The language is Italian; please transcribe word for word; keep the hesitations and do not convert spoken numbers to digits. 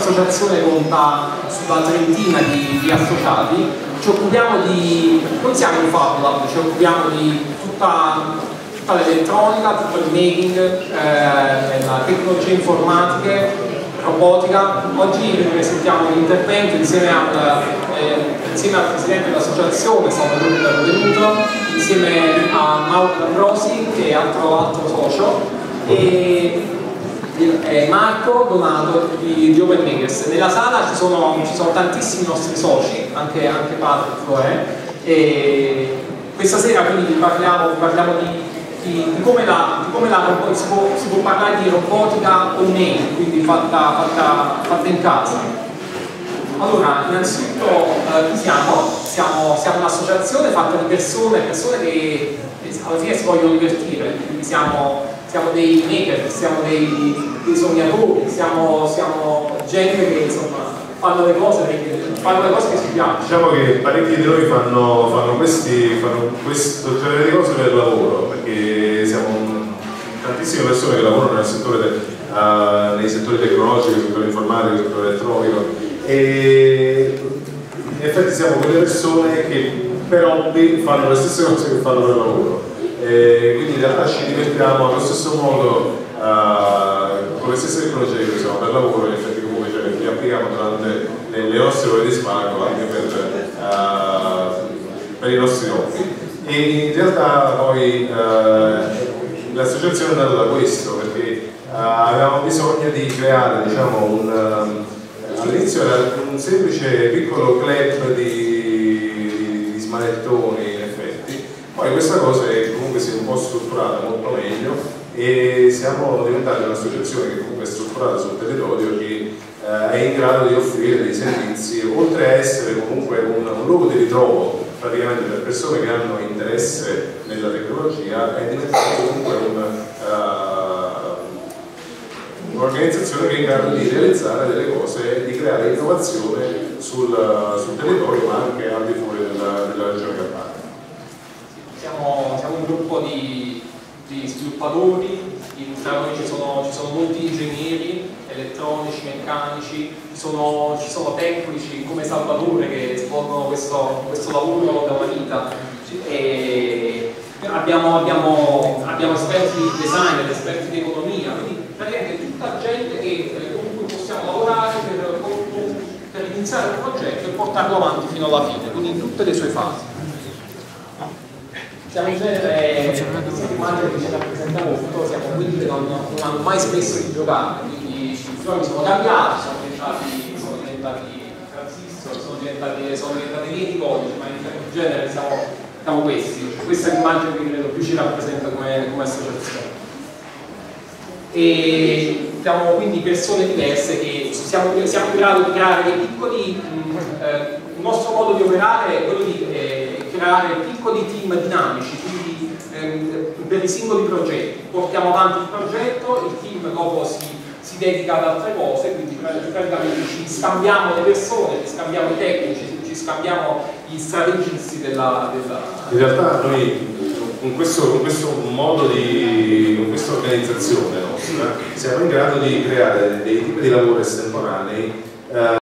l'associazione conta sulla trentina di, di associati. Ci occupiamo di, non siamo un Fab Lab, ci occupiamo di tutta, tutta l'elettronica, tutto il making, eh, la tecnologie informatiche, robotica. Oggi vi presentiamo l'intervento insieme al, eh, insieme al presidente dell'associazione, Salvatore Benvenuto, insieme a Mauro D'Ambrosi, che è altro, altro socio, e eh, Marco Donato di, di Open Makers. Nella sala ci sono, ci sono tantissimi nostri soci, anche, anche Patrick, eh, e questa sera quindi parliamo, parliamo di Di, di come, la, di come la, si, può, si può parlare di robotica on-air, quindi fatta, fatta, fatta in casa. Allora, innanzitutto eh, chi siamo? Siamo, siamo un'associazione fatta di persone, persone che, che alla fine si vogliono divertire, quindi siamo, siamo dei maker, siamo dei, dei sognatori, siamo, siamo gente che insomma fanno le cose perché fanno le cose che ci piacciono. Diciamo che parecchi di noi fanno, fanno, questi, fanno questo genere di cose per lavoro, perché siamo tantissime persone che lavorano nel settore de, uh, nei settori tecnologici, nel settore informatico, nel settore elettronico, e in effetti siamo quelle persone che per hobby fanno le stesse cose che fanno per lavoro, e quindi in realtà ci divertiamo allo stesso modo uh, con le stesse tecnologie che usiamo per lavoro. In effetti comunque cioè, li applichiamo durante le, le nostre ore di svago anche per, uh, per i nostri hobby. E in realtà poi uh, l'associazione è nata da questo, perché uh, avevamo bisogno di creare, diciamo, un, um, all'inizio era un semplice piccolo club di, di, di smanettoni in effetti, poi questa cosa è comunque si è un po' strutturata molto meglio e siamo diventati un'associazione che comunque è strutturata sul territorio, che uh, è in grado di offrire dei servizi, oltre a essere comunque un, un luogo di ritrovo praticamente per persone che hanno interesse nella tecnologia, è diventato comunque un'organizzazione che è in grado di realizzare delle cose e di creare innovazione sul, sul territorio, ma anche al di fuori della, della regione Campania. Siamo, siamo un gruppo di, di sviluppatori, tra noi ci sono, ci sono molti ingegneri elettronici, meccanici, ci sono, ci sono tecnici come Salvatore che svolgono questo, questo lavoro da una vita, e abbiamo, abbiamo, abbiamo esperti di design, esperti di economia, quindi praticamente tutta gente che, con cui possiamo lavorare per, per iniziare un progetto e portarlo avanti fino alla fine, quindi in tutte le sue fasi. Siamo in genere, questa immagine che ci rappresenta molto, siamo quelli che non, non hanno mai smesso di giocare, quindi i giochi sono cambiati, sono diventati, sono diventati transistor, sono diventati, sono diventati linee di codice, ma in genere siamo, siamo questi. Questa è l'immagine che credo più ci rappresenta come, come associazione. E siamo quindi persone diverse che siamo, siamo in grado di creare dei piccoli, mh, eh, il nostro modo di operare è quello di eh, creare piccoli team dinamici, quindi ehm, per i singoli progetti portiamo avanti il progetto, il team dopo si, si dedica ad altre cose, quindi praticamente ci scambiamo le persone, ci scambiamo i tecnici, ci scambiamo gli strategisti della, della... In realtà noi con questo, con questo modo di, con questa organizzazione nostra siamo in grado di creare dei tipi di lavoro estemporanei eh,